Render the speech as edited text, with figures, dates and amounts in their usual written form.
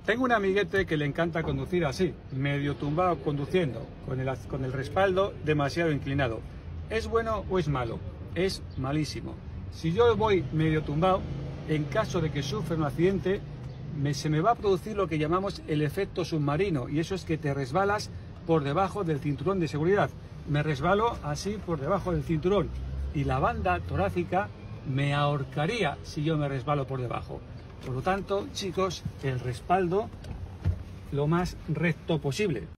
Tengo un amiguete que le encanta conducir así, medio tumbado conduciendo, con el respaldo demasiado inclinado. ¿Es bueno o es malo? Es malísimo. Si yo voy medio tumbado, en caso de que sufra un accidente, se me va a producir lo que llamamos el efecto submarino, y eso es que te resbalas por debajo del cinturón de seguridad. Me resbalo así por debajo del cinturón y la banda torácica me ahorcaría si yo me resbalo por debajo. Por lo tanto, chicos, el respaldo lo más recto posible.